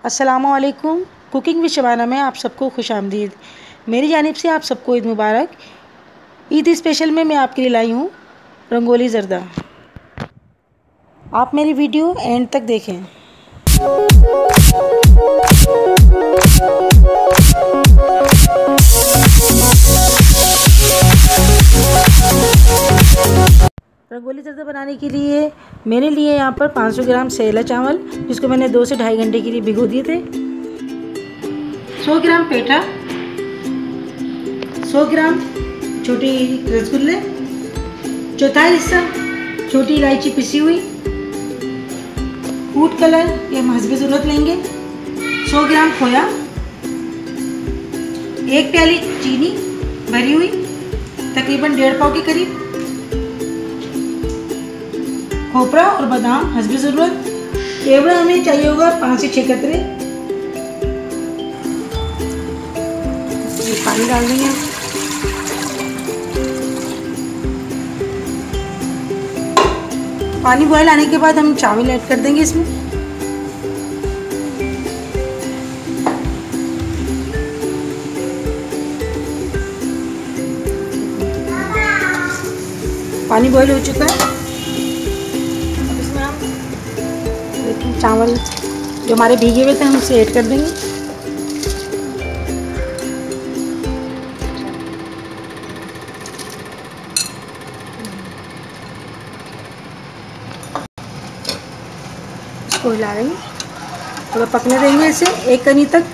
अस्सलामुअलैकुम। Cooking with Shabana में आप सबको खुश आमदीद। मेरी जानिब से आप सबको ईद मुबारक। ईद स्पेशल में मैं आपके लिए लाई हूँ रंगोली जर्दा। आप मेरी वीडियो एंड तक देखें। रंगोली जर्दा बनाने के लिए मैंने लिए यहाँ पर 500 ग्राम सेला चावल, जिसको मैंने 2 से ढाई घंटे के लिए भिगो दिए थे। 100 ग्राम पेठा, 100 ग्राम छोटी रसगुल्ले, चौथाई हिस्सा छोटी इलायची पिसी हुई, फूड कलर ये हम हस्बे ज़रूरत लेंगे, 100 ग्राम खोया, 1 प्याली चीनी भरी हुई तकरीबन 1.5 पाव के करीब, खोपरा और बादाम हस्बे ज़रूरत। केवड़ा हमें चाहिए होगा 5 से 6 कतरे। पानी डाल देंगे। पानी बॉयल आने के बाद हम चावल ऐड कर देंगे इसमें। पानी बॉयल हो चुका है। अब इसमें हम चावल जो हमारे भीगे हुए थे हम उसे ऐड कर देंगे। इसको हिला देंगे, थोड़ा पकने देंगे इसे 1 कनी तक।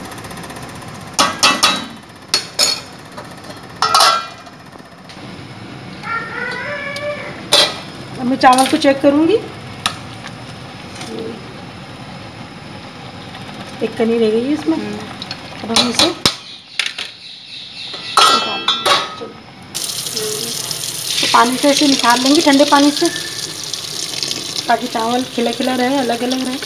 अब मैं चावल को चेक करूंगी। 1 कनी रह गई है इसमें। अब हम इसे तो पानी से इसे निकाल लेंगे, ठंडे पानी से, ताकि चावल खिला खिला रहे, अलग अलग रहे।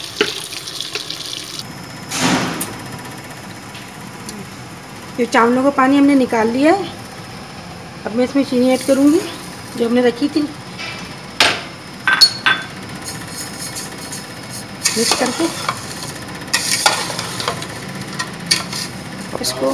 ये चावलों का पानी हमने निकाल लिया है। अब मैं इसमें चीनी ऐड करूंगी जो हमने रखी थी, मिक्स करके इसको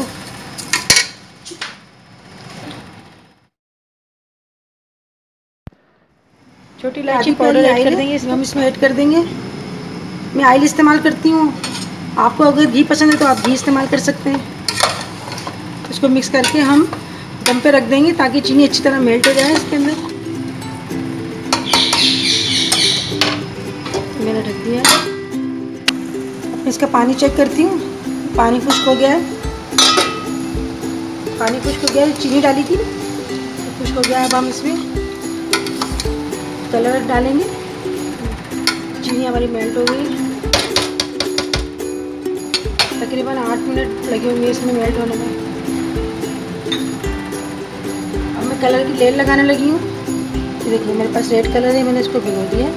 छोटी इलायची पाउडर ऐड कर देंगे। इसमें हम इसमें ऐड कर देंगे। मैं ऑयल इस्तेमाल करती हूँ, आपको अगर घी पसंद है तो आप घी इस्तेमाल कर सकते हैं। इसको मिक्स करके हम दम पे रख देंगे ताकि चीनी अच्छी तरह मेल्ट हो जाए इसके अंदर। मैंने ढक दिया। अब इसका पानी चेक करती हूँ। पानी खुश्क हो गया है। पानी खुश्क हो गया है, चीनी डाली थी तो खुश्क हो गया है। अब हम इसमें कलर डालेंगे। चीनी हमारी मेल्ट हो गई। तकरीबन 8 मिनट लगे होंगे इसमें मेल्ट होने में। अब मैं कलर की लेयर लगाने लगी हूँ। देखिए मेरे पास रेड कलर है, मैंने इसको भिगो दिया।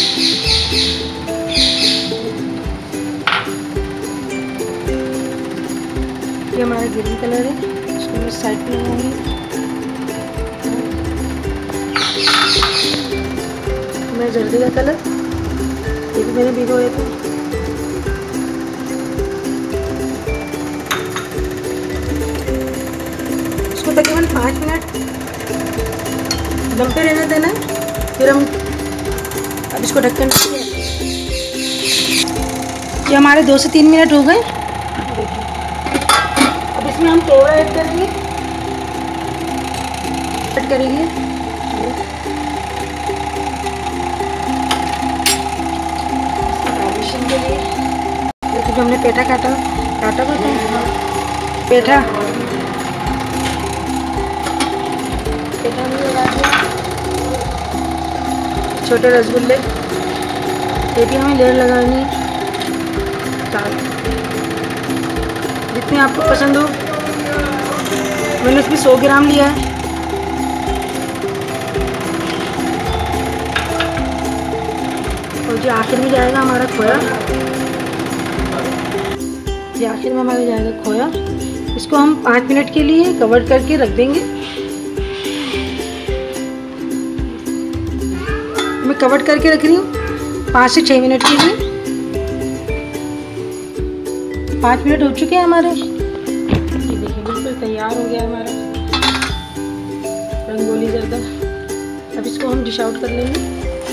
ये हमारा ग्रीन कलर है, इसको मैं साइड पे लगाऊंगी। मैं जर्दे का कलर, ये भी मैंने भिगोया था। इसको तकरीबन 5 मिनट दम पे रहने देना है। फिर हम अब इसको ढक्कन से, ये हमारे 2 से 3 मिनट हो गए। अब इसमें हम केवड़ा ऐड करेंगे। देखिए जो हमने पेठा काटा हुआ था, पेठा हमने लगा दिया। छोटे रसगुल्ले, ये भी हमें लेयर लगानी है जितनी आपको पसंद हो। मैंने इसमें 100 ग्राम लिया है। और जो आखिर में जाएगा हमारा खोया, ये आखिर में हमारा जाएगा खोया। इसको हम 5 मिनट के लिए कवर करके रख देंगे। मैं कवर करके रख रही हूँ 5 से 6 मिनट के लिए। 5 मिनट हो चुके हैं हमारे। ये देखिए बिल्कुल तैयार हो गया हमारा रंगोली जर्दा। अब इसको हम डिश आउट कर लेंगे।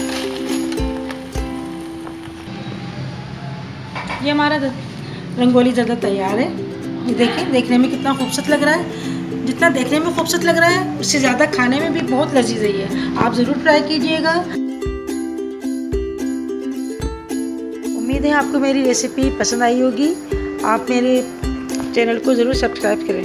ये हमारा रंगोली जर्दा तैयार है। ये देखिए देखने में कितना खूबसूरत लग रहा है। जितना देखने में खूबसूरत लग रहा है उससे ज़्यादा खाने में भी बहुत लजीज है ये। आप ज़रूर ट्राई कीजिएगा। उम्मीद है आपको मेरी रेसिपी पसंद आई होगी। आप मेरे चैनल को ज़रूर सब्सक्राइब करें।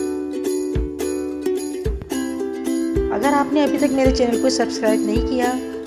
अगर आपने अभी तक मेरे चैनल को सब्सक्राइब नहीं किया